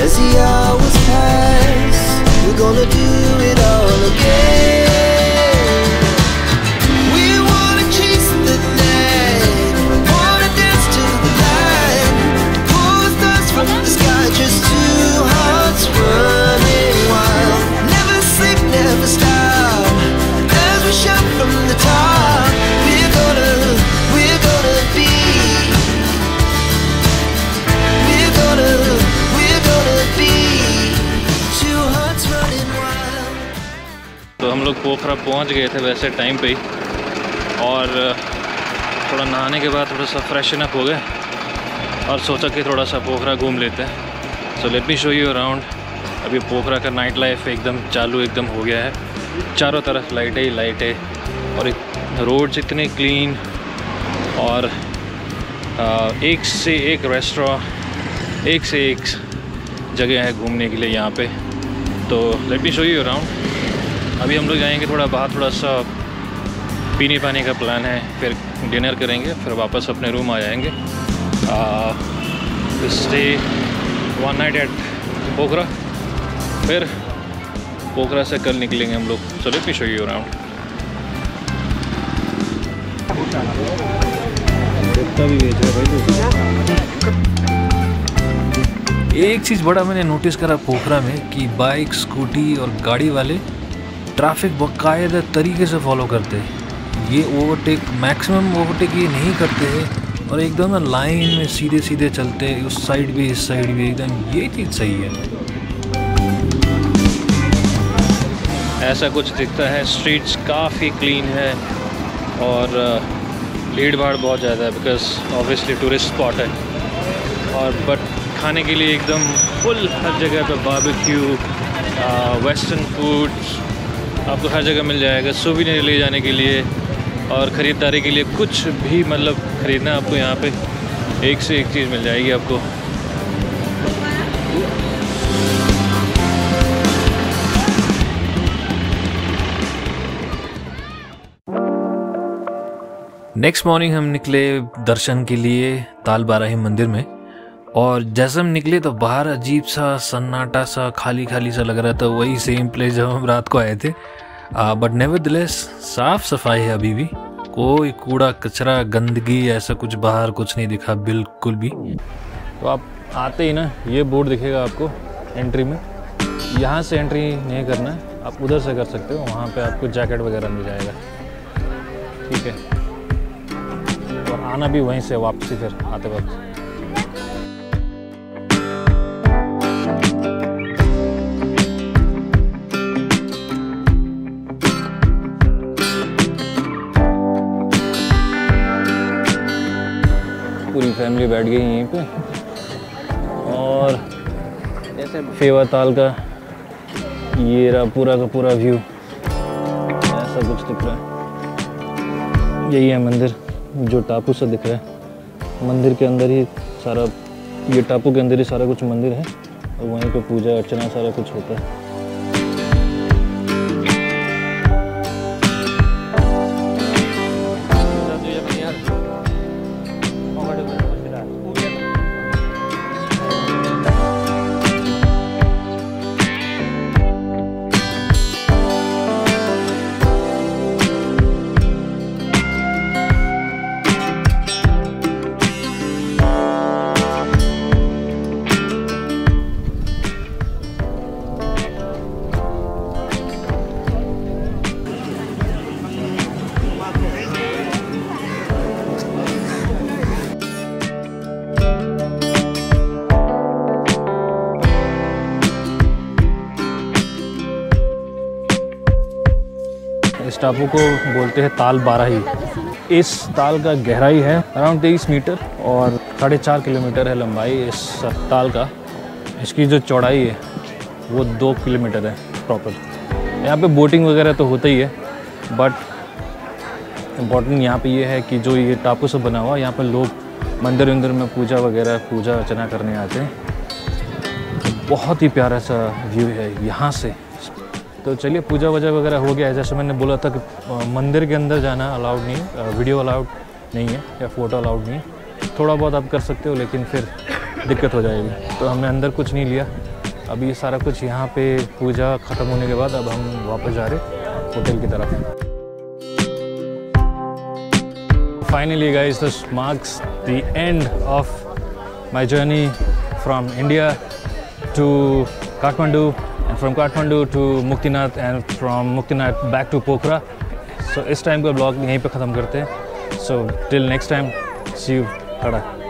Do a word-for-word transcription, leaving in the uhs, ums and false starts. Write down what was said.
as the hours pass, we're gonna do it all again. We wanna chase the night, wanna dance to the light, pull stars from the sky, just two hearts running wild. Never sleep, never stop, as we shout from the top. We're gonna, we're gonna be, we're gonna, we're gonna be two hearts running wild. तो हम लोग पोखरा पहुंच गए थे वैसे time पे ही, और थोड़ा नहाने के बाद थोड़ा सा फ्रेशन अप हो गए और सोचा कि थोड़ा सा पोखरा घूम लेते हैं। So let me show you around. अभी पोखरा का नाइट लाइफ एकदम चालू एकदम हो गया है, चारों तरफ लाइटें ही लाइटें, और रोड्स इतने क्लीन, और आ, एक से एक रेस्टोरेंट, एक से एक जगह है घूमने के लिए यहाँ पे। तो let me show you around. अभी हम लोग जाएंगे थोड़ा बाहर, थोड़ा सा पीने पानी का प्लान है, फिर डिनर करेंगे, फिर वापस अपने रूम आ जाएंगे। Stay one night at Pokhara, फिर पोखरा से कल निकलेंगे हम लोग। So let me show you around. एक चीज़ बड़ा मैंने नोटिस करा पोखरा में कि बाइक, स्कूटी और गाड़ी वाले ट्रैफिक बाकायदा तरीके से फॉलो करते हैं। ये ओवरटेक, मैक्सिमम ओवरटेक ये नहीं करते हैं, और एकदम ना लाइन में सीधे सीधे चलते हैं, उस साइड भी इस साइड भी एकदम। ये चीज़ सही है। ऐसा कुछ दिखता है। स्ट्रीट्स काफ़ी क्लीन है, और भीड़ भाड़ बहुत ज़्यादा है बिकॉज ऑब्वियसली टूरिस्ट स्पॉट है। और बट खाने के लिए एकदम फुल हर जगह पे बारबेक्यू, वेस्टर्न फूड्स आपको हर जगह मिल जाएगा। सूवेनिर ले जाने के लिए और ख़रीदारी के लिए कुछ भी मतलब ख़रीदना आपको यहाँ पे एक से एक चीज़ मिल जाएगी आपको। नेक्स्ट मॉर्निंग हम निकले दर्शन के लिए ताल बाराही मंदिर में, और जैसे हम निकले तो बाहर अजीब सा सन्नाटा सा खाली खाली सा लग रहा था, वही सेम प्लेस जब हम रात को आए थे। बट नेवरदलेस साफ सफाई है, अभी भी कोई कूड़ा कचरा गंदगी ऐसा कुछ बाहर कुछ नहीं दिखा बिल्कुल भी। तो आप आते ही ना ये बोर्ड दिखेगा आपको एंट्री में, यहाँ से एंट्री नहीं करना है, आप उधर से कर सकते हो। वहाँ पे आपको जैकेट वगैरह मिल जाएगा, ठीक है। और आना भी वहीं से वापसी फिर आते वक्त। पूरी फैमिली बैठ गई यहीं पे, और जैसे फेवा ताल का ये रहा पूरा का पूरा व्यू, ऐसा कुछ दिख रहा है। यही है मंदिर जो टापू से दिख रहा है। मंदिर के अंदर ही सारा, ये टापू के अंदर ही सारा कुछ मंदिर है, और वहीं पे पूजा अर्चना सारा कुछ होता है। इस टापू को बोलते हैं ताल बाराही। इस ताल का गहराई है अराउंड तेईस मीटर और साढ़े चार किलोमीटर है लंबाई इस ताल का। इसकी जो चौड़ाई है वो दो किलोमीटर है प्रॉपर। यहाँ पे बोटिंग वगैरह तो होता ही है, बट इम्पॉर्टेंट यहाँ पे ये है कि जो ये टापू से बना हुआ, यहाँ पे लोग मंदिर वंदिर में पूजा वगैरह पूजा अर्चना करने आते हैं। बहुत ही प्यारा सा व्यू है यहाँ से। तो चलिए पूजा वूजा वगैरह हो गया है। जैसे मैंने बोला था कि मंदिर के अंदर जाना अलाउड नहीं है, वीडियो अलाउड नहीं है या फ़ोटो अलाउड नहीं है। थोड़ा बहुत आप कर सकते हो लेकिन फिर दिक्कत हो जाएगी, तो हमने अंदर कुछ नहीं लिया। अभी सारा कुछ यहाँ पे पूजा ख़त्म होने के बाद अब हम वापस जा रहे होटल की तरफ। Finally guys, this marks the end of my journey from India to Kathmandu, and from Kathmandu to Muktinath, and from Muktinath back to Pokhara. So इस टाइम का ब्लॉग यहीं पे ख़त्म करते हैं। So till next time, see you, Tata.